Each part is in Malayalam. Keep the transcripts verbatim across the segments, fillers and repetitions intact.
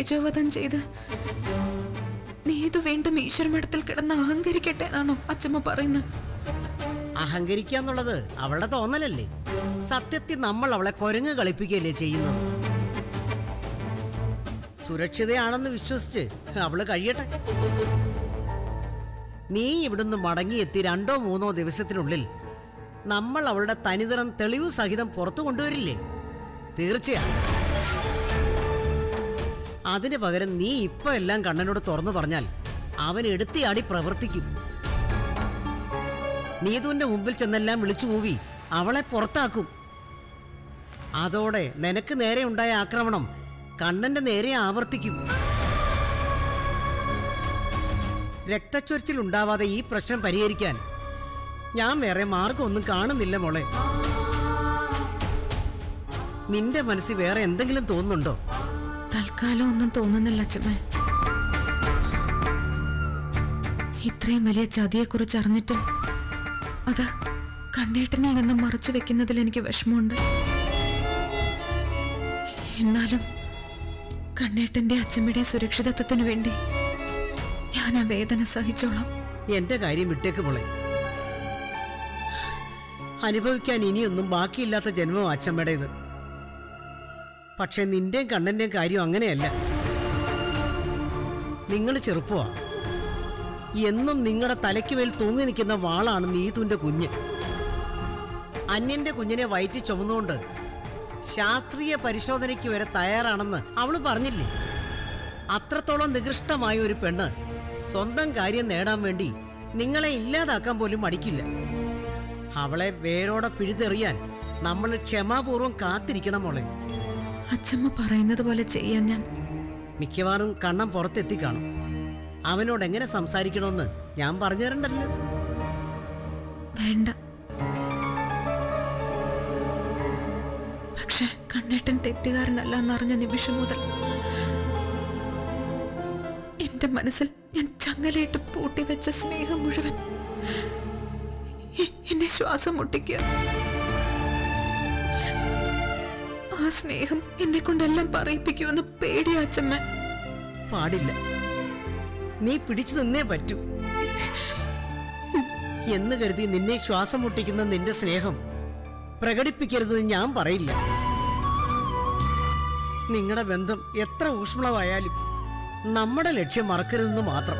തേജോവധം ചെയ്ത് നീതു വീണ്ടും ഈശ്വരമഠത്തിൽ കിടന്ന് അഹങ്കരിക്കട്ടെ എന്നാണോ അച്ഛമ്മ പറയുന്നത്? അഹങ്കരിക്കാന്നുള്ളത് അവളുടെ തോന്നലല്ലേ? സത്യത്തിൽ നമ്മൾ അവളെ കുരങ്ങ് കളിപ്പിക്കുകയല്ലേ ചെയ്യുന്നത്. സുരക്ഷിതയാണെന്ന് വിശ്വസിച്ച് അവള് കഴിയട്ടെ. നീ ഇവിടുന്ന് മടങ്ങിയെത്തി രണ്ടോ മൂന്നോ ദിവസത്തിനുള്ളിൽ നമ്മൾ അവളുടെ തനിനിറം തെളിവ് സഹിതം പുറത്തു കൊണ്ടുവരില്ലേ? തീർച്ചയായും. അതിന് പകരം നീ ഇപ്പൊ എല്ലാം കണ്ണനോട് തുറന്നു പറഞ്ഞാൽ അവൻ എടുത്തിയാടി പ്രവർത്തിക്കും. നീതുവിന്റെ മുമ്പിൽ ചെന്നെല്ലാം വിളിച്ചു കൂവി അവളെ പുറത്താക്കും. അതോടെ നിനക്ക് നേരെ ഉണ്ടായ ആക്രമണം കണ്ണന്റെ നേരെ ആവർത്തിക്കും. രക്തച്ചൊരിച്ചിൽ ഉണ്ടാവാതെ ഈ പ്രശ്നം പരിഹരിക്കാൻ ഞാൻ വേറെ മാർഗമൊന്നും കാണുന്നില്ല മോളെ. നിന്റെ മനസ്സിൽ വേറെ എന്തെങ്കിലും തോന്നുന്നുണ്ടോ? തൽക്കാലം ഒന്നും തോന്നുന്നില്ല അച്ഛമ്മേ. ഇത്രയും വലിയ ചതിയെക്കുറിച്ച് അറിഞ്ഞിട്ടും അത് കണ്ണേട്ടനിൽ നിന്നും മറച്ചു വെക്കുന്നതിൽ എനിക്ക് വിഷമമുണ്ട്. എന്നാലും കണ്ണേട്ടന്റെ അച്ഛമ്മയുടെ സുരക്ഷിതത്വത്തിന് വേണ്ടി ഞാൻ ആ വേദന സഹിച്ചോളാം. എന്റെ കാര്യം വിട്ടേക്ക് മോളെ. അനുഭവിക്കാൻ ഇനിയൊന്നും ബാക്കിയില്ലാത്ത ജന്മം അച്ഛമ്മയുടേത്. പക്ഷെ നിന്റെയും കണ്ണന്റെയും കാര്യം അങ്ങനെയല്ല. നിങ്ങൾ ചെറുപ്പമാ. എന്നും നിങ്ങളുടെ തലയ്ക്ക് മേൽ തൂങ്ങി നിൽക്കുന്ന വാളാണ് നീതുവിന്റെ കുഞ്ഞ്. അന്യന്റെ കുഞ്ഞിനെ വയറ്റി ചുമന്നുകൊണ്ട് ശാസ്ത്രീയ പരിശോധനയ്ക്ക് വരെ തയ്യാറാണെന്ന് അവള് പറഞ്ഞില്ലേ? അത്രത്തോളം നികൃഷ്ടമായ ഒരു പെണ്ണ് സ്വന്തം കാര്യം നേടാൻ വേണ്ടി നിങ്ങളെ ഇല്ലാതാക്കാൻ പോലും മടിക്കില്ല. അവളെ വേരോടെ പിഴുതെറിയാൻ നമ്മൾ ക്ഷമാപൂർവം കാത്തിരിക്കണം മോളെ. അച്ഛമ്മ പറയുന്നത് പോലെ ചെയ്യാൻ ഞാൻ. മിക്കവാറും കണ്ണൻ പുറത്തെത്തി കാണും. അവനോട് എങ്ങനെ സംസാരിക്കണമെന്ന് ഞാൻ പറഞ്ഞു തരണ്ടല്ലോ. വേണ്ട. പക്ഷെ കണ്ണേട്ടൻ തെറ്റുകാരനല്ല എന്നറിഞ്ഞ നിമിഷം മുതൽ എന്റെ മനസ്സിൽ ഞാൻ ചങ്ങലയിട്ട് പൂട്ടിവെച്ച സ്നേഹം മുഴുവൻ എന്നെ ശ്വാസം മുട്ടിക്കുക. ആ സ്നേഹം എന്നെ കൊണ്ടെല്ലാം പറയിപ്പിക്കുമെന്ന് പേടിയ അച്ഛമ്മ. പാടില്ല. നീ പിടിച്ചു നിന്നേ പറ്റൂ. എന്ന് കരുതി നിന്നെ ശ്വാസം മുട്ടിക്കുന്ന നിന്റെ സ്നേഹം പ്രകടിപ്പിക്കരുതെന്ന് ഞാൻ പറയില്ല. നിങ്ങളുടെ ബന്ധം എത്ര ഊഷ്മളമായാലും നമ്മുടെ ലക്ഷ്യം മറക്കരുതെന്ന് മാത്രം.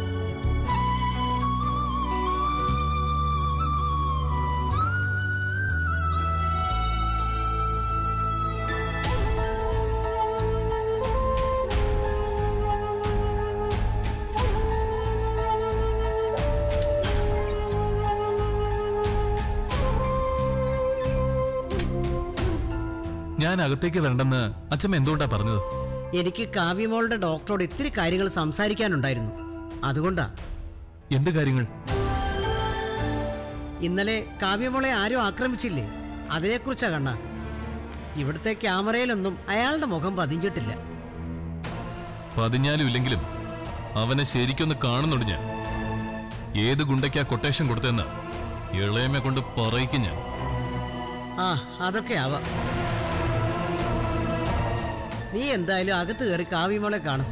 ഞാൻ അകത്തേക്ക് വരണ്ടെന്ന് അച്ഛമ്മ എന്തുകൊണ്ടാ പറഞ്ഞത്? എനിക്ക് കാവ്യമോളുടെ ഡോക്ടറോട് ഇത്തിരി കാര്യങ്ങൾ സംസാരിക്കാനുണ്ടായിരുന്നു. അതുകൊണ്ടാ. എന്ത് കാര്യങ്ങൾ? ഇന്നലെ കാവ്യമോളെ ആരും ആക്രമിച്ചില്ലേ? അതിനെക്കുറിച്ചാ കണ്ണ. ഇവിടുത്തെ ക്യാമറയിലൊന്നും അയാളുടെ മുഖം പതിഞ്ഞിട്ടില്ല. പതിഞ്ഞാലും ഇല്ലെങ്കിലും അവനെ ശരിക്കൊന്ന് കാണുന്നുണ്ട് ഞാൻ. ഏത് ഗുണ്ടയ്ക്കാ കൊട്ടേഷൻ കൊടുത്തെന്ന് ഇളയമെ കൊണ്ട് പറയിക്കും ഞാൻ. ആ, അതൊക്കെ ആവാം. നീ എന്തായാലും അകത്ത് കയറി കാവ്യമോളെ കാണും.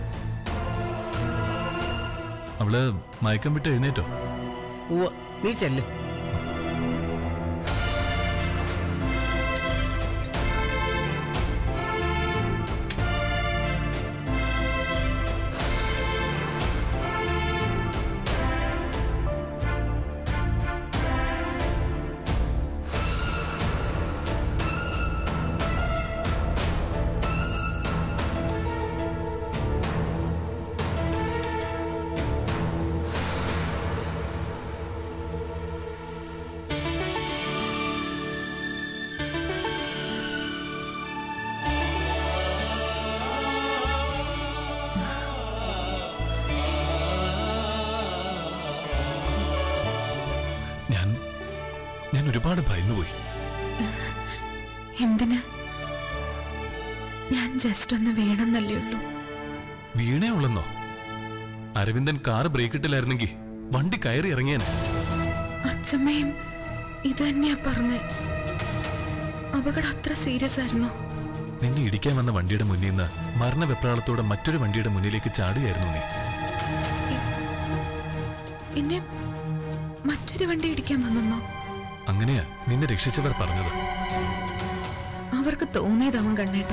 അവള് മയക്കം വിട്ട് എഴുന്നേറ്റോ? ഉവ്വ്, നീ ചെല്ല്. ഞാൻ ഒരുപാട് ഭയന്നുപോയി. എന്തിന്? ഞാൻ ജസ്റ്റ് ഒന്ന് വീണെന്നല്ലേ ഉള്ളൂ. വീണേ ഉള്ളെന്നോ? അരവിന്ദൻ കാർ ബ്രേക്ക് ഇട്ടില്ലായിരുന്നെങ്കിൽ വണ്ടി കയറി ഇറങ്ങിയേനെ. അച്ഛമ്മയും ഇത് തന്നെയാ പറഞ്ഞേ. അപകടം അത്ര സീരിയസ് ആയിരുന്നോ? നിന്നെ ഇടിക്കാൻ വന്ന വണ്ടിയുടെ മുന്നിൽ നിന്ന് മരണവെപ്രാളത്തോടെ മറ്റൊരു വണ്ടിയുടെ മുന്നിലേക്ക് ചാടുകയായിരുന്നു നീ. എന്നെ മറ്റൊരു വണ്ടി ഇടിക്കാൻ വന്നോ? അങ്ങനെയാ നിന്നെ രക്ഷിച്ചവർ പറഞ്ഞത്. അവർക്ക് തോന്നിയതാവും കണ്ണേട്ട.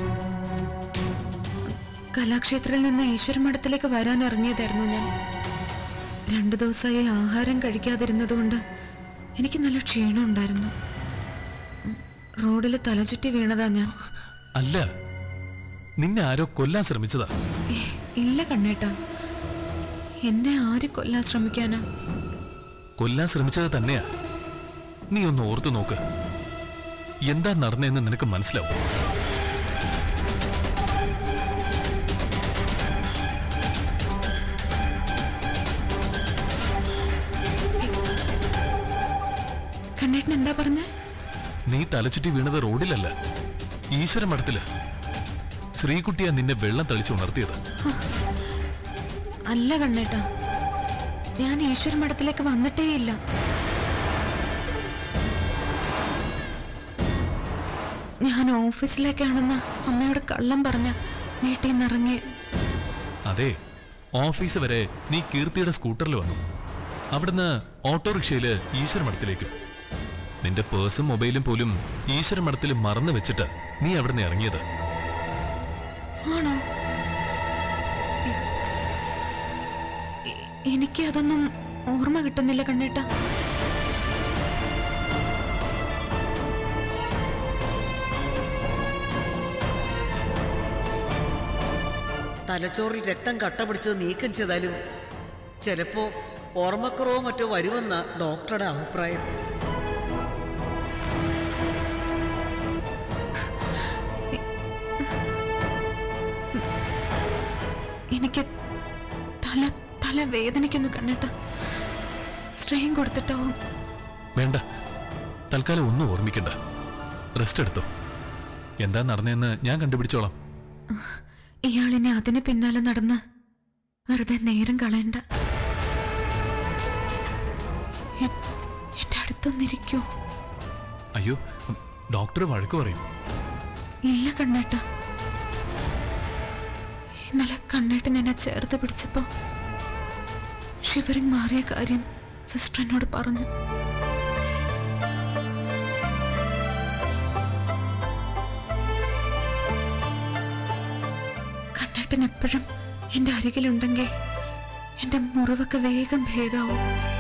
കലാക്ഷേത്രത്തിൽ നിന്ന് ഈശ്വര മഠത്തിലേക്ക് വരാൻ ഇറങ്ങിയതായിരുന്നു ഞാൻ. രണ്ടു ദിവസമായി ആഹാരം കഴിക്കാതിരുന്നതുകൊണ്ട് എനിക്ക് നല്ല ക്ഷീണം ഉണ്ടായിരുന്നു. റോഡിൽ തലചുറ്റി വീണതാ ഞാൻ. അല്ല, നിന്നെ ആരോ കൊല്ലാൻ ശ്രമിച്ചതാ. ഇല്ല കണ്ണേട്ട, എന്നെ ആര് കൊല്ലാൻ ശ്രമിക്കാനാ? കൊല്ലാൻ ശ്രമിച്ചത് തന്നെയാ. നീ ഒന്ന് ഓർത്തു നോക്ക്, എന്താ നടന്നതെന്ന് നിനക്ക് മനസ്സിലാവും. കണ്ണേട്ടൻ എന്താ പറഞ്ഞേ? നീ തലചുറ്റി വീണത് റോഡിലല്ല, ഈശ്വര മഠത്തില്. ശ്രീകുട്ടിയാ നിന്നെ വെള്ളം തളിച്ച് ഉണർത്തിയത്. അല്ല കണ്ണേട്ട, ഞാൻ ഈശ്വര മഠത്തിലേക്ക് വന്നിട്ടേയില്ല. ഞാൻ ഓഫീസിലേക്കാണെന്ന് അമ്മയോട് കള്ളം പറഞ്ഞ വീട്ടിൽ നിന്ന് ഇറങ്ങി. അതെ, ഓഫീസ് വരെ നീ കീർത്തിയുടെ സ്കൂട്ടറിൽ വന്നു. അവിടുന്ന് ഓട്ടോറിക്ഷയില് ഈശ്വര മഠത്തിലേക്ക്. നിന്റെ പേഴ്സും മൊബൈലും പോലും ഈശ്വര മഠത്തിൽ മറന്നു വെച്ചിട്ട് നീ അവിടുന്ന് ഇറങ്ങിയത്. ആണോ? എനിക്ക് അതൊന്നും ഓർമ്മ കിട്ടുന്നില്ല കണ്ണേട്ട. തലച്ചോറിൽ രക്തം കട്ട പിടിച്ചത് നീക്കം ചെയ്താലും ചിലപ്പോ ഓർമ്മക്കുറവോ മറ്റോ വരുമെന്ന ഡോക്ടറുടെ അഭിപ്രായം. എനിക്ക് തല തല വേദനിക്കുന്നു കണ്ണേട്ട. സ്ട്രെയിൻ കൊടുത്തിട്ടാവും. വേണ്ട, തൽക്കാലം ഒന്നും ഓർമ്മിക്കണ്ട, റെസ്റ്റ് എടുത്തോ. എന്താ നടന്നതെന്ന് ഞാൻ കണ്ടുപിടിച്ചോളാം. ഇയാളിനെ അതിന് പിന്നാലെ നടന്ന് വെറുതെ നേരം കളയണ്ട. എന്റെ അടുത്തൊന്നിരിക്കൂ. അയ്യോ, ഡോക്ടർ വഴക്ക് പറയും. ഇല്ല കണ്ണേട്ട, ഇന്നലെ കണ്ണേട്ടൻ എന്നെ ചേർത്ത് പിടിച്ചപ്പോ ഷിവറിങ് മാറിയ കാര്യം സിസ്റ്റർ എന്നോട് പറഞ്ഞു. കണ്ണേട്ടൻ എപ്പോഴും എന്റെ അരികിലുണ്ടെങ്കിൽ എന്റെ മുറിവൊക്കെ വേഗം ഭേദാവും.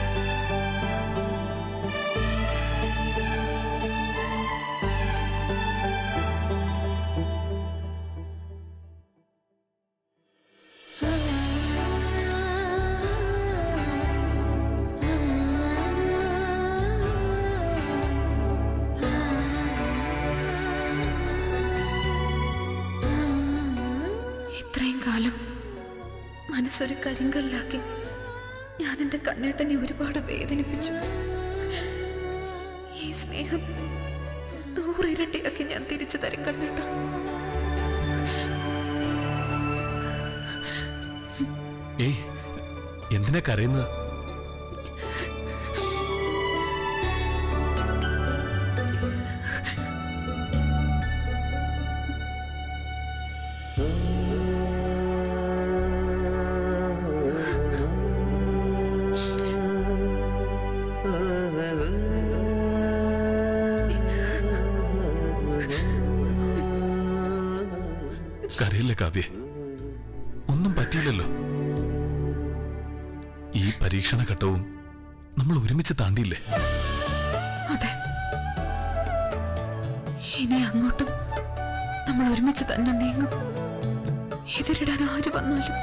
ഇത്രയും കാലം മനസ്സൊരു കരിങ്കല്ലാക്കി ഞാൻ എൻ്റെ കണ്ണേട്ടനെ ഒരുപാട് വേദനിപ്പിച്ചു. ഈ സ്നേഹം നൂറിരട്ടിയാക്കി ഞാൻ തിരിച്ചു തരും കണ്ണേട്ട. ഏയ്, എന്തിനാ കരയുന്നത്? കരയില്ല കാവ്യ, ഒന്നും പറ്റിയില്ലല്ലോ. ഈ പരീക്ഷണ ഘട്ടവും നമ്മൾ ഒരുമിച്ച് താണ്ടിയില്ലേ? അതെ, ഇനി അങ്ങോട്ടും നമ്മൾ ഒരുമിച്ച് തന്നെ നീങ്ങും. എതിരിടാൻ ആര് വന്നാലും.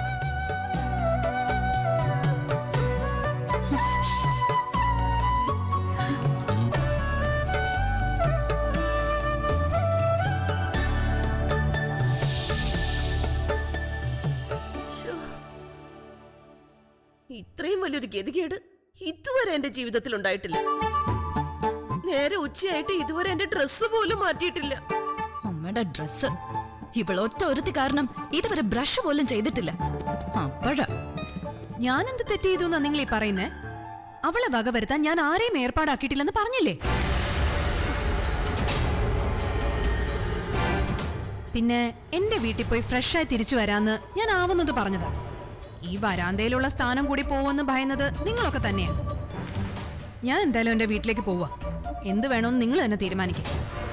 ഇത്രയും വലിയൊരു ഗതികേട് ഇതുവരെ എന്റെ ജീവിതത്തിൽ ഉണ്ടായിട്ടില്ല. നേരെ ഉച്ചയായിട്ട് ഇതുവരെ എന്റെ ഡ്രസ്സ് പോലും മാറ്റിയിട്ടില്ല. അമ്മയുടെ ഡ്രസ്സ് ഇവളൊറ്റ ഒരുത്തി കാരണം ഇതുവരെ ബ്രഷ് പോലും ചെയ്തിട്ടില്ല. അപ്പോഴാ ഞാനെന്ത് തെറ്റ് ചെയ്തു എന്നാ നിങ്ങൾ ഈ പറയുന്നേ? അവളെ വക വരുത്താൻ ഞാൻ ആരെയും ഏർപ്പാടാക്കിയിട്ടില്ലെന്ന് പറഞ്ഞില്ലേ? പിന്നെ എന്റെ വീട്ടിൽ പോയി ഫ്രഷായി തിരിച്ചു വരാന്ന് ഞാൻ ആവുന്നത് പറഞ്ഞതാ. ഈ വരാന്തയിലുള്ള സ്ഥാനം കൂടി പോവെന്ന് ഭയന്നത് നിങ്ങളൊക്കെ തന്നെയാണ്. ഞാൻ എന്തായാലും എന്റെ വീട്ടിലേക്ക് പോവാ. എന്ത് വേണമെന്ന് നിങ്ങൾ തന്നെ തീരുമാനിക്കും.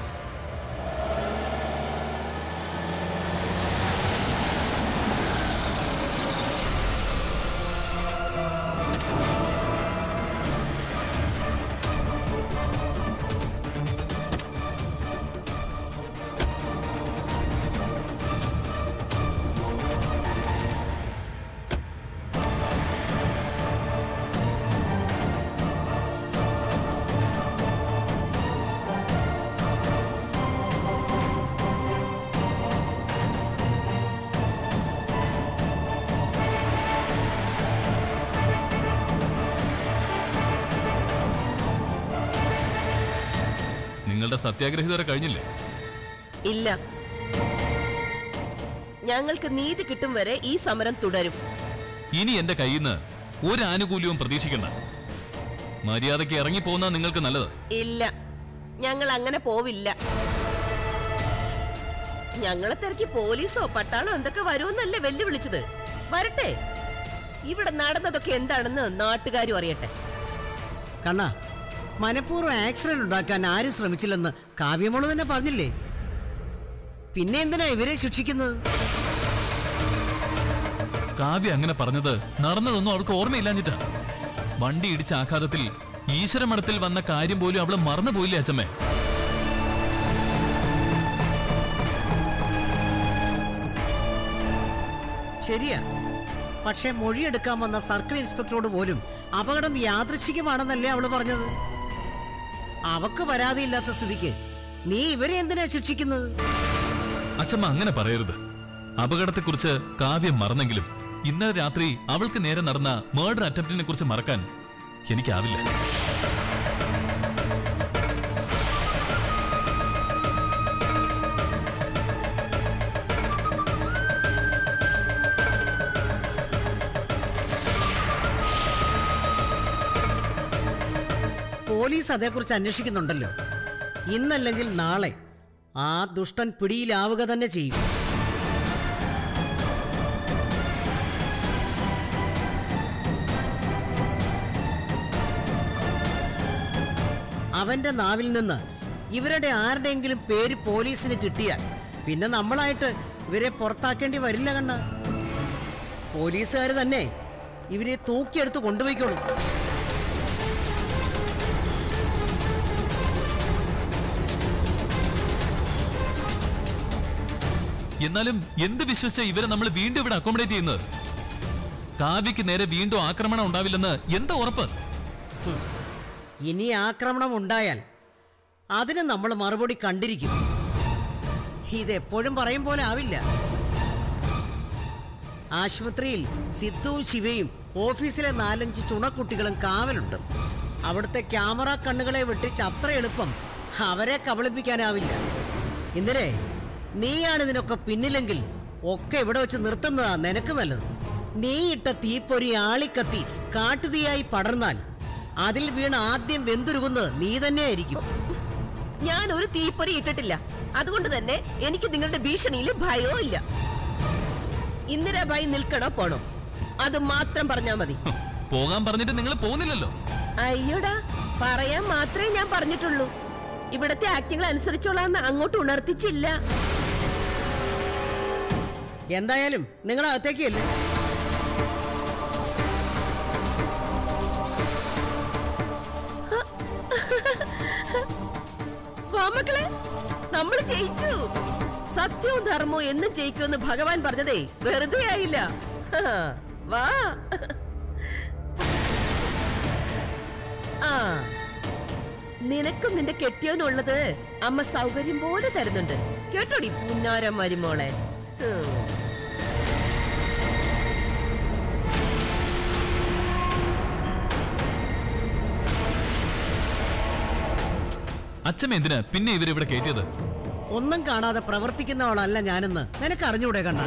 നിങ്ങളുടെ സത്യാഗ്രഹം വരെ കഴിഞ്ഞില്ലേ? ഇല്ല, ഞങ്ങൾക്ക് നീതി കിട്ടും വരെ ഈ സമരം തുടരും. ഇനി എന്റെ കയ്യിൽ നിന്ന് ഒരു ആനുകൂല്യവും പ്രതീക്ഷിക്കണ്ട. മര്യാദയ്ക്ക് ഇറങ്ങിപ്പോകുന്ന നിങ്ങൾക്ക് നല്ലത്. ഇല്ല, ഞങ്ങൾ അങ്ങനെ പോവില്ല. ഞങ്ങളെ തിരക്കി പോലീസോ പട്ടാളോ എന്തൊക്കെ വരുമെന്നല്ലേ വെല്ലുവിളിച്ചത്. വരട്ടെ, ഇവിടെ നടന്നതൊക്കെ എന്താണെന്ന് നാട്ടുകാരും അറിയട്ടെ. കണ്ണാ, മനഃപൂർവ്വം ആക്സിഡന്റ് ഉണ്ടാക്കാൻ ആരും ശ്രമിച്ചില്ലെന്ന് കാവ്യമോള് തന്നെ പറഞ്ഞില്ലേ? പിന്നെ എന്തിനാ ഇവരെ ശിക്ഷിക്കുന്നത്? കാവ്യ അങ്ങനെ പറഞ്ഞത് നടന്നതൊന്നും അവൾക്ക് ഓർമ്മയില്ലാഞ്ഞിട്ടാ. വണ്ടി ഇടിച്ച ആഘാതത്തിൽ ഈശ്വരമഠത്തിൽ വന്ന കാര്യം പോലും അവള് മറന്നുപോയില്ലേ അച്ഛമ്മേ? ശരിയാ, പക്ഷെ മൊഴിയെടുക്കാൻ വന്ന സർക്കിൾ ഇൻസ്പെക്ടറോട് പോലും അപകടം യാദൃശ്ചികമാണെന്നല്ലേ അവള് പറഞ്ഞത്. അവക്ക് പരാതിയില്ലാത്ത സ്ഥിതിക്ക് നീ ഇവരെ എന്തിനാ ശിക്ഷിക്കുന്നത്? അച്ഛമ്മ അങ്ങനെ പറയരുത്. അപകടത്തെക്കുറിച്ച് കാവ്യം മറന്നെങ്കിലും ഇന്നലെ രാത്രി അവൾക്ക് നേരെ നടന്ന മർഡർ അറ്റംപ്റ്റിനെ കുറിച്ച് മറക്കാൻ എനിക്കാവില്ല. പോലീസ് അതേക്കുറിച്ച് അന്വേഷിക്കുന്നുണ്ടല്ലോ. ഇന്നല്ലെങ്കിൽ നാളെ ആ ദുഷ്ടൻ പിടിയിലാവുക തന്നെ ചെയ്യും. അവന്റെ നാവിൽ നിന്ന് ഇവരുടെ ആരുടെയെങ്കിലും പേര് പോലീസിന് കിട്ടിയാൽ പിന്നെ നമ്മളായിട്ട് ഇവരെ പുറത്താക്കേണ്ടി വരില്ല കണ്ണ. പോലീസുകാർ തന്നെ ഇവരെ തൂക്കിയെടുത്ത് കൊണ്ടുപോയിക്കോളും. എന്നാലും എന്ത് വിശ്വസിച്ച ഇവരെ നമ്മൾ വീണ്ടും ഇവിടെ അക്കോമഡേറ്റ് ചെയ്യുന്നത്? കാവ്യക്ക് നേരെ വീണ്ടും ആക്രമണം ഉണ്ടാവില്ലെന്ന് എന്താ ഉറപ്പ്? ഇനി ആക്രമണം ഉണ്ടായാൽ അതിന് നമ്മൾ മറുപടി കണ്ടിരിക്കും. ഇതെപ്പോഴും പറയും പോലെ ആവില്ല. ആശുപത്രിയിൽ സിദ്ധുവും ശിവയും ഓഫീസിലെ നാലഞ്ച് ചുണക്കുട്ടികളും കാവലുണ്ട്. അവിടുത്തെ ക്യാമറ കണ്ണുകളെ വെട്ടിച്ച് അത്ര എളുപ്പം അവരെ കബളിപ്പിക്കാനാവില്ല. ഇന്നലെ നീയാണ് ഇതിനൊക്കെ പിന്നിലെങ്കിൽ ഒക്കെ ഇവിടെ വെച്ച് നിർത്തുന്നതാ നിനക്ക് നല്ലത്. നീ ഇട്ട തീപ്പൊരി ആളിക്കത്തി കാട്ടുതീയായി പടർന്നാൽ അതിൽ വീണ് ആദ്യം വെന്തുരുകുന്നത് നീ തന്നെയായിരിക്കും. ഞാൻ ഒരു തീപ്പൊരി ഇട്ടിട്ടില്ല. അതുകൊണ്ട് തന്നെ എനിക്ക് നിങ്ങളുടെ ഭീഷണിയിൽ ഭയവും ഇല്ല. ഇന്ദിരാബായി നിൽക്കണോ പോണോ അത് മാത്രം പറഞ്ഞാ മതി. പോകാൻ പറഞ്ഞിട്ട് നിങ്ങൾ പോകുന്നില്ലല്ലോ. അയ്യോടാ, പറയാൻ മാത്രമേ ഞാൻ പറഞ്ഞിട്ടുള്ളൂ. ഇവിടത്തെ ആക്ടിങ്ങൾ അനുസരിച്ചോളാന്ന് അങ്ങോട്ട് ഉണർത്തിച്ചില്ല. എന്തായാലും നിങ്ങൾ അകത്തേക്കല്ലേ. മക്കളെ, നമ്മൾ ജയിച്ചു. സത്യവും ധർമ്മവും എന്നും ജയിക്കുമെന്ന് ഭഗവാൻ പറഞ്ഞതേ വെറുതെ ആയില്ല. വാ. ആ, നിനക്കും നിന്റെ കെട്ടിയവനുള്ളത് അമ്മ സൗകര്യം പോലെ തരുന്നുണ്ട്. കേട്ടോടി പുന്നാരം മരുമോളെ. അച്ഛമ്മ എന്തിനാ പിന്നെ ഇവരിവിടെ കയറ്റിയത്? ഒന്നും കാണാതെ പ്രവർത്തിക്കുന്നവളല്ല ഞാനെന്ന് നിനക്ക് അറിഞ്ഞൂടെ കണ്ണ.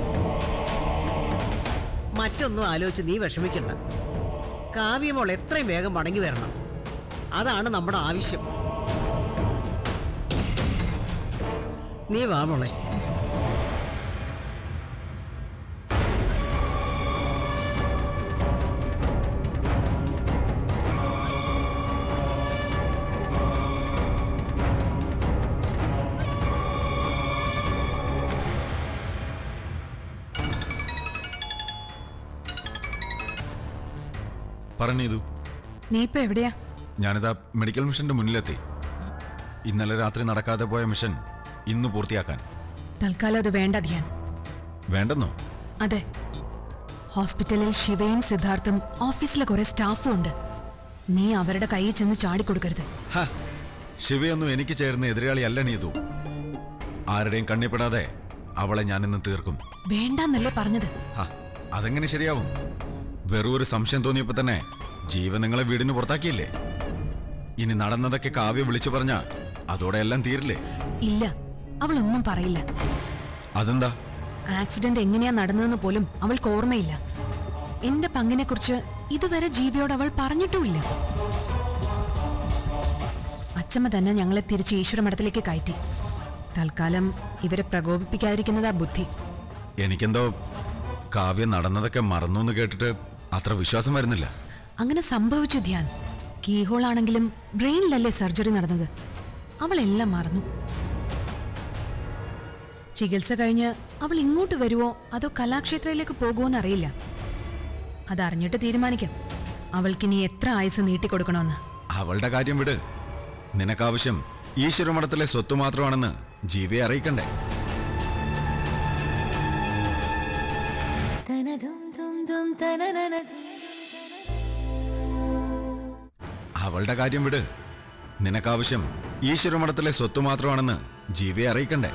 മറ്റൊന്നും ആലോചിച്ച് നീ വിഷമിക്കണ്ട. കാവ്യമോൾ എത്രയും വേഗം മടങ്ങി വരണം. അതാണ് നമ്മുടെ ആവശ്യം. നീ വാ മോളെ. പറഞ്ഞതു. നീ ഇപ്പൊ എവിടെയാ? ഞാനിതാ മെഡിക്കൽ മിഷന്റെ മുന്നിലെത്തി. ഇന്നലെ രാത്രി നടക്കാതെ പോയ മിഷൻ ഇന്ന് പൂർത്തിയാക്കാൻ. തൽക്കാലം അത് വേണ്ട ധ്യാൻ. വേണ്ടെന്നോ? അതെ. ഹോസ്പിറ്റലിൽ ശിവയും സിദ്ധാർത്ഥും ഓഫീസിലെ കുറെ സ്റ്റാഫും ഉണ്ട്. നീ അവരുടെ കയ്യിൽ ചെന്ന് ചാടിക്കൊടുക്കരുത്. ശിവയൊന്നും എനിക്ക് ചേർന്ന എതിരാളിയല്ല നീതു. ആരുടെയും കണ്ണിപ്പെടാതെ അവളെ ഞാൻ ഇന്ന് തീർക്കും. വേണ്ടെന്നല്ലേ പറഞ്ഞത്? അതെങ്ങനെ ശരിയാവും? വെറും ഒരു സംശയം തോന്നിയപ്പോ തന്നെ ജീവൻ നിങ്ങളെ വീടിന് പുറത്താക്കിയില്ലേ? ഇനി നടന്നതൊക്കെ കാവ്യ വിളിച്ചു പറഞ്ഞ അതോടെ എല്ലാം തീരില്ലേ? ഇല്ല, അവളൊന്നും പറയില്ല. അതെന്താ? ആക്സിഡന്റ് എങ്ങനെയാ നടന്നതെന്ന് പോലും അവൾക്ക് ഓർമ്മയില്ല. എന്റെ പങ്കിനെ കുറിച്ച് ഇതുവരെ ജീവിയോട് അവൾ പറഞ്ഞിട്ടുമില്ല. അച്ചമ്മ തന്നെ ഞങ്ങളെ തിരിച്ച് ഈശ്വര മഠത്തിലേക്ക് കയറ്റി. തൽക്കാലം ഇവരെ പ്രകോപിപ്പിക്കാതിരിക്കുന്നതാ ബുദ്ധി. എനിക്കെന്തോ കാവ്യ നടന്നതൊക്കെ മറന്നു എന്ന് കേട്ടിട്ട് അത്ര വിശ്വാസം വരുന്നില്ല. അങ്ങനെ സംഭവിച്ചു ധ്യാൻ. കീഹോൾ ആണെങ്കിലും ബ്രെയിനിലല്ലേ സർജറി നടന്നത്. അവളെല്ലാം മറന്നു. ചികിത്സ കഴിഞ്ഞ് അവൾ ഇങ്ങോട്ട് വരുവോ അതോ കലാക്ഷേത്രയിലേക്ക് പോകുമോന്ന് അറിയില്ല. അതറിഞ്ഞിട്ട് തീരുമാനിക്കാം അവൾക്കിനി എത്ര ആയുസ് നീട്ടിക്കൊടുക്കണമെന്ന്. അവളുടെ കാര്യം വിട്. നിനക്കാവശ്യം ഈശ്വര മഠത്തിലെ സ്വത്ത് മാത്രമാണെന്ന് ജീവിയെ അറിയിക്കണ്ടേ? അവളുടെ കാര്യം വിട്. നിനക്കാവശ്യം ഈശ്വര മഠത്തിലെ സ്വത്ത് മാത്രമാണെന്ന് ജീവിയെ അറിയിക്കണ്ടേ?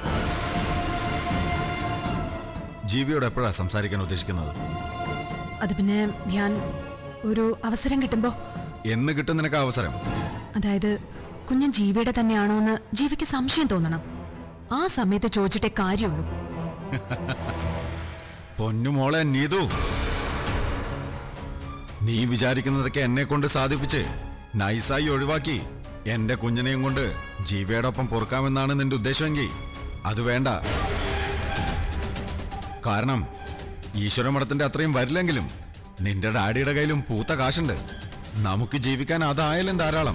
ജീവിയോട് എപ്പോഴാ സംസാരിക്കാൻ ഉദ്ദേശിക്കുന്നത്? അത് പിന്നെ ധ്യാൻ, ഒരു അവസരം കിട്ടുമ്പോ. എന്ന് കിട്ടും നിനക്ക് അവസരം? അതായത് കുഞ്ഞൻ ജീവിയുടെ തന്നെയാണോ എന്ന് ജീവിക്ക് സംശയം തോന്നണം. ആ സമയത്ത് ചോദിച്ചിട്ടേ കാര്യമുള്ളൂ. പൊന്നുമോളെ നീതു, നീ വിചാരിക്കുന്നതൊക്കെ എന്നെ കൊണ്ട് സാധിപ്പിച്ച് നൈസായി ഒഴിവാക്കി എന്റെ കുഞ്ഞിനെയും കൊണ്ട് ജീവിയോടൊപ്പം പൊറുക്കാമെന്നാണ് നിന്റെ ഉദ്ദേശമെങ്കിൽ അത് വേണ്ട. കാരണം ഈശ്വര മഠത്തിന്റെ അത്രയും വരില്ലെങ്കിലും നിന്റെ ഡാഡിയുടെ കയ്യിലും പൂത്ത കാശുണ്ട്. നമുക്ക് ജീവിക്കാൻ അതായാലും ധാരാളം.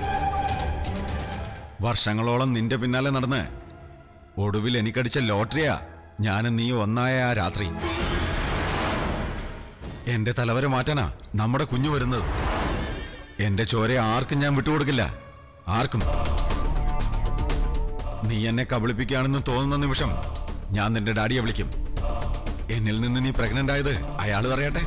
വർഷങ്ങളോളം നിന്റെ പിന്നാലെ നടന്ന് ഒടുവിൽ എനിക്കടിച്ച ലോട്ടറിയാ ഞാനും നീ ഒന്നായ ആ രാത്രി. എന്റെ തലവരെ മാറ്റാനാ നമ്മുടെ കുഞ്ഞു വരുന്നത്. എന്റെ ചോരയെ ആർക്കും ഞാൻ വിട്ടുകൊടുക്കില്ല. ആർക്കും. നീ എന്നെ കബളിപ്പിക്കുകയാണെന്ന് തോന്നുന്ന നിമിഷം ഞാൻ നിന്റെ ഡാഡിയെ വിളിക്കും. എന്നിൽ നിന്ന് നീ പ്രഗ്നന്റ് ആയത് അയാൾ പറയട്ടെ.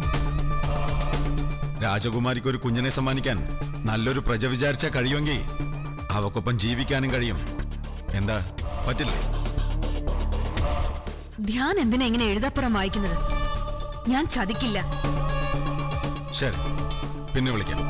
രാജകുമാരിക്ക് ഒരു കുഞ്ഞിനെ സമ്മാനിക്കാൻ നല്ലൊരു പ്രജ വിചാരിച്ചാൽ കഴിയുമെങ്കിൽ അവക്കൊപ്പം ജീവിക്കാനും കഴിയും. എന്താ, പറ്റില്ലേ? ധ്യാൻ എന്തിനാ ഇങ്ങനെ എഴുതപ്പുറം വായിക്കുന്നത്? ഞാൻ ചതിക്കില്ല. ശരി, പിന്നെ വിളിക്കാം.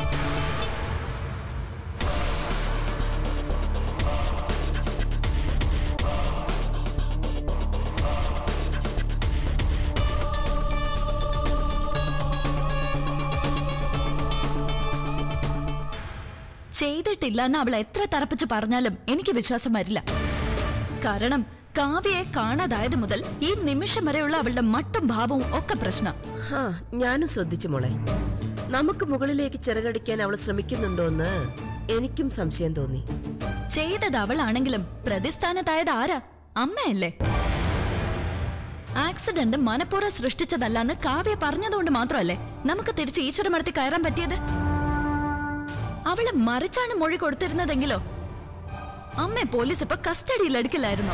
ചെയ്തിട്ടില്ല എന്ന് അവൾ എത്ര തറപ്പിച്ച് പറഞ്ഞാലും എനിക്ക് വിശ്വാസം വരില്ല. കാരണം കാവ്യയെ കാണാതായത് മുതൽ ഈ നിമിഷം വരെയുള്ള അവളുടെ മട്ടും ഭാവവും ഒക്കെ പ്രശ്നം. ഞാനും ശ്രദ്ധിച്ചു മോളെ. നമുക്ക് മുകളിലേക്ക് ചിറകടിക്കാൻ അവൾ ശ്രമിക്കുന്നുണ്ടോന്ന് എനിക്കും സംശയം തോന്നി. ചെയ്തത് അവളാണെങ്കിലും പ്രതിസ്ഥാനത്തായത് ആരാ? അമ്മയല്ലേ. ആക്സിഡന്റ് മനഃപൂർവ്വം സൃഷ്ടിച്ചതല്ലാന്ന് കാവ്യ പറഞ്ഞതുകൊണ്ട് മാത്രമല്ലേ നമുക്ക് തിരിച്ച് ഈശ്വര മഠത്തിൽ കയറാൻ പറ്റിയത്. അവളെ മറിച്ചാണ് മൊഴി കൊടുത്തിരുന്നതെങ്കിലോ അമ്മയെ പോലീസ് ഇപ്പൊ കസ്റ്റഡിയിൽ എടുക്കില്ലായിരുന്നോ?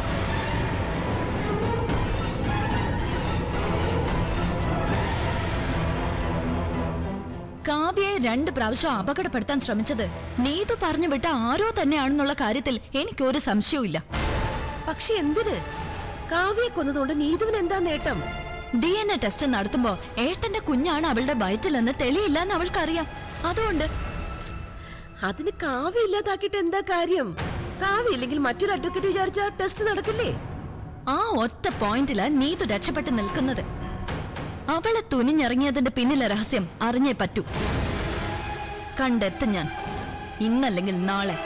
കാവ്യയെ രണ്ട് പ്രാവശ്യം അപകടപ്പെടുത്താൻ ശ്രമിച്ചത് നീതു പറഞ്ഞു വിട്ട ആരോ തന്നെയാണെന്നുള്ള കാര്യത്തിൽ എനിക്കൊരു സംശയവുമില്ല. പക്ഷെ എന്തിന്? കാവ്യയെ കൊന്നതുകൊണ്ട് നീതുവിന് എന്താ നേട്ടം? ഡി എൻ എ ടെസ്റ്റ് നടത്തുമ്പോ ഏട്ടന്റെ കുഞ്ഞാണ് അവളുടെ വയറ്റിലെന്ന് തെളിയില്ലെന്ന് അവൾക്കറിയാം. അതുകൊണ്ട് അതിന് കാവ്യ ഇല്ലാതാക്കിയിട്ട് എന്താ കാര്യം? കാവ്യ ഇല്ലെങ്കിൽ മറ്റൊരു അഡ്വക്കേറ്റ് വിചാരിച്ച ടെസ്റ്റ് നടക്കില്ലേ? ആ ഒറ്റ പോയിന്റിലാ നീതു രക്ഷപ്പെട്ട് നിൽക്കുന്നത്. അവളെ തുനിഞ്ഞിറങ്ങിയതിന്റെ പിന്നിലെ രഹസ്യം അറിഞ്ഞേ പറ്റൂ. കണ്ടെത്തും ഞാൻ, ഇന്നല്ലെങ്കിൽ നാളെ.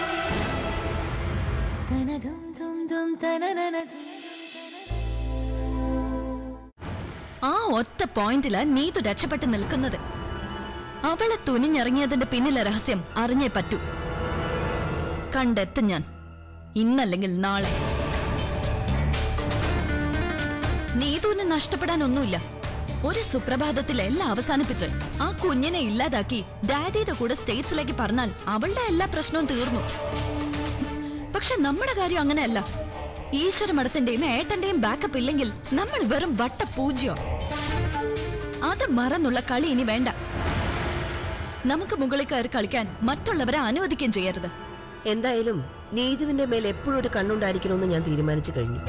ആ ഒറ്റ പോയിന്റിലാ നീതു രക്ഷപ്പെട്ട് നിൽക്കുന്നത്. അവളെ തുനിഞ്ഞിറങ്ങിയതിന്റെ പിന്നിലെ രഹസ്യം അറിഞ്ഞേ പറ്റൂ. കണ്ടെത്തും ഞാൻ, ഇന്നല്ലെങ്കിൽ നാളെ. നീതുവിനെ നഷ്ടപ്പെടാനൊന്നുമില്ല. ഒരു സുപ്രഭാതത്തിൽ എല്ലാം അവസാനിപ്പിച്ച് ആ കുഞ്ഞിനെ ഇല്ലാതാക്കി ഡാഡിയുടെ കൂടെ സ്റ്റേറ്റ്സിലേക്ക് പറഞ്ഞാൽ അവളുടെ എല്ലാ പ്രശ്നവും തീർന്നു. പക്ഷെ നമ്മുടെ കാര്യം അങ്ങനെയല്ല. ഈശ്വര മഠത്തിന്റെയും ഏട്ടന്റെയും ബാക്കപ്പ് ഇല്ലെങ്കിൽ നമ്മൾ വെറും വട്ട പൂജ്യോ. അത് മറന്നുള്ള കളി ഇനി വേണ്ട. നമുക്ക് മുകളിൽ കയറി കളിക്കാൻ മറ്റുള്ളവരെ അനുവദിക്കുകയും ചെയ്യരുത്. എന്തായാലും നീതുവിന്റെ മേൽ എപ്പോഴും ഒരു കണ്ണുണ്ടായിരിക്കണമെന്ന് ഞാൻ തീരുമാനിച്ചു കഴിഞ്ഞു.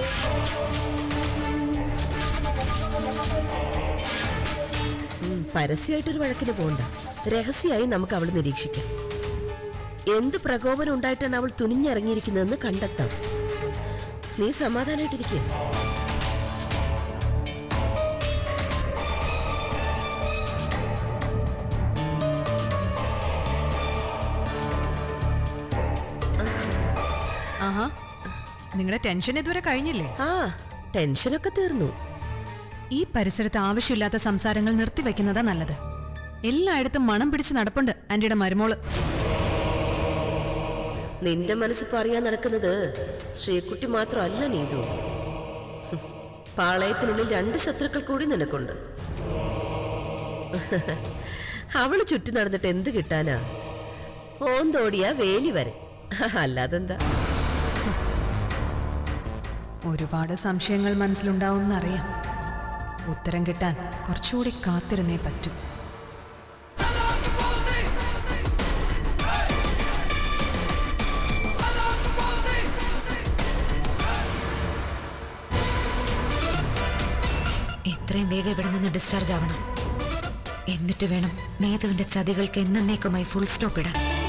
പരസ്യമായിട്ടൊരു വഴക്കിന് പോണ്ട. രഹസ്യമായി നമുക്ക് അവൾ നിരീക്ഷിക്കാം. എന്ത് പ്രകോപനം ഉണ്ടായിട്ടാണ് അവൾ തുനിഞ്ഞിറങ്ങിയിരിക്കുന്നതെന്ന് കണ്ടെത്താം. നീ സമാധാനായിട്ടിരിക്കുക. ആഹാ, നിങ്ങളുടെ ടെൻഷൻ ഇതുവരെ കഴിഞ്ഞില്ലേ? ആ, ടെൻഷനൊക്കെ തീർന്നു. ഈ പരിസരത്ത് ആവശ്യമില്ലാത്ത സംസാരങ്ങൾ നിർത്തിവെക്കുന്നതാ നല്ലത്. എല്ലായിടത്തും മണം പിടിച്ച് നടപ്പുണ്ട് ആന്റിയുടെ മരുമോള്. നിന്റെ മനസ്സിപ്പോ അറിയാൻ നടക്കുന്നത് ശ്രീകുട്ടി മാത്രമല്ല നീതു. പാളയത്തിനുള്ളിൽ രണ്ട് ശത്രുക്കൾ കൂടി നിനക്കുണ്ട്. അവള് ചുറ്റി നടന്നിട്ട് എന്ത് കിട്ടാനാ? ഓന്തോടിയാ വേലി വരെ, അല്ലാതെന്താ? ഒരുപാട് സംശയങ്ങൾ മനസ്സിലുണ്ടാവുമെന്നറിയാം. ഉത്തരം കിട്ടാൻ കുറച്ചുകൂടി കാത്തിരുന്നേ പറ്റൂ. എത്രയും വേഗം ഇവിടെ നിന്ന് ഡിസ്ചാർജ് ആവണം. എന്നിട്ട് വേണം നീതുവിന്റെ ചതികൾക്ക് എന്നേക്കുമായി ഫുൾ സ്റ്റോപ്പ് ഇടാൻ.